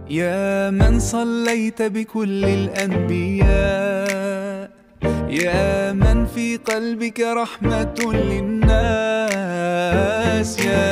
يا من صليت بكل الأنبياء، يا من في قلبك رحمة للناس، يا